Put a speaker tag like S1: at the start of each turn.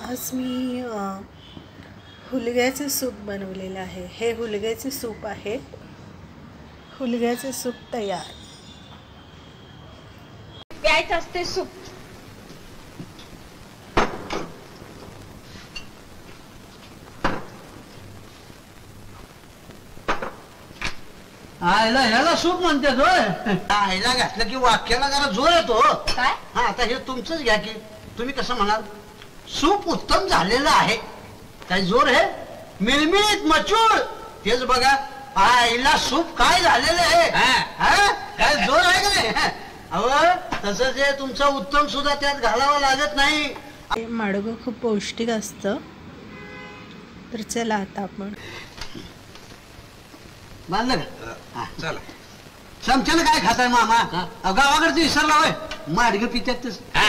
S1: आज मी हुलग्याचे सूप बनवलेलं आहे। हे हुलग्याचे सूप आहे। हुलग्याचे सूप तयार।
S2: प्यायचं असते सूप।
S3: आयला ह्याला सूप म्हणते होय। आईला घातलं की वाक्याला जरा जोर येतो।
S2: काय?
S3: हा आता हे तुमचंच घ्या की तुम्ही कसं म्हणाल सूप उत्तम झालेलं आहे। काय जोर आहे मिळमिळीत मचूळ तेच बघा। आईला सूप काय झालेलं आहे काय जोर आहे का नाही? अहो तसं जे तुमचं उत्तम सुद्धा त्यात घालावं लागत नाही।
S1: माडगं खूप पौष्टिक असतं। तर चला आता आपण
S3: बांधलं का? चला चमच्यानं काय खाताय मामा? गावाकडचं विसरला होय माडगं पित्यात